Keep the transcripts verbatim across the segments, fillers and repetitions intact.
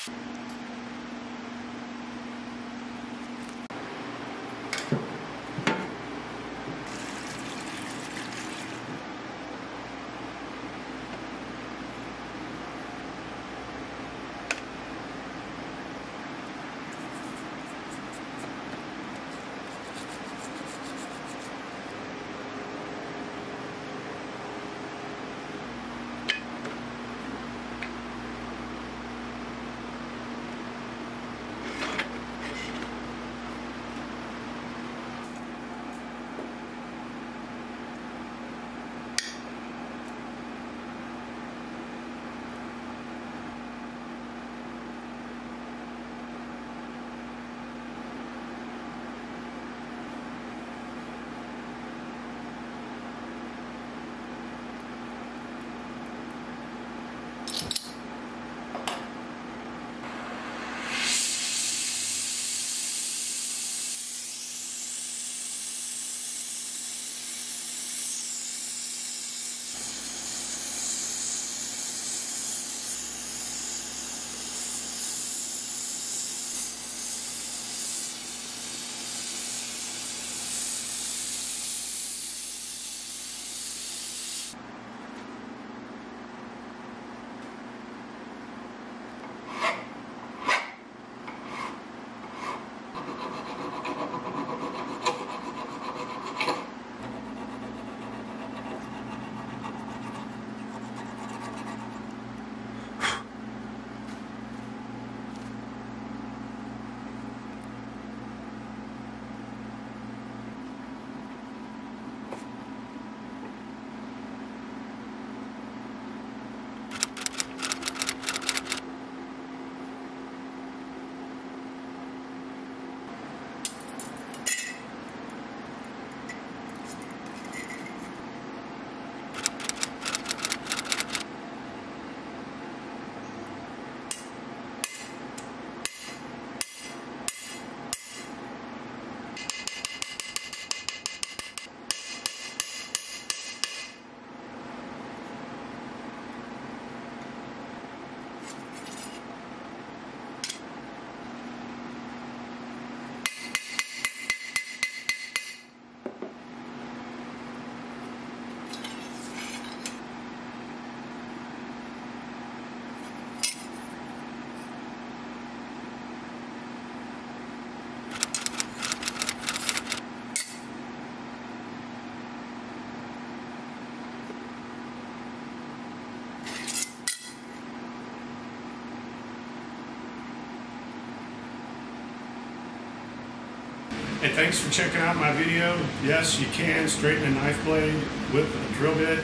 Hey, thanks for checking out my video. Yes, you can straighten a knife blade with a drill bit.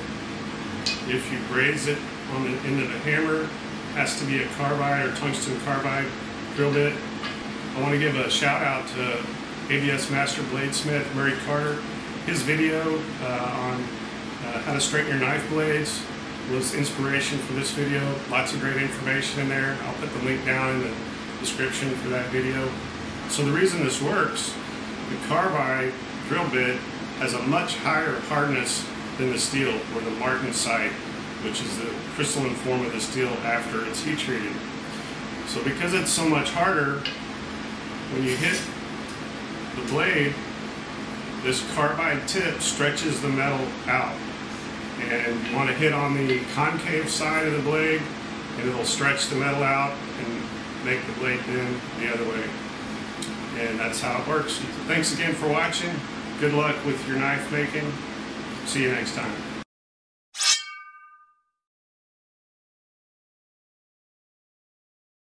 If you braze it on the end of the hammer, it has to be a carbide or tungsten carbide drill bit. I want to give a shout out to A B S Master Bladesmith, Murray Carter. His video uh, on uh, how to straighten your knife blades was inspiration for this video. Lots of great information in there. I'll put the link down in the description for that video. So the reason this works, the carbide drill bit has a much higher hardness than the steel, or the martensite, which is the crystalline form of the steel after it's heat treated. So because it's so much harder, when you hit the blade, this carbide tip stretches the metal out. And you want to hit on the concave side of the blade, and it'll stretch the metal out and make the blade bend the other way. And that's how it works. Thanks again for watching. Good luck with your knife making. See you next time.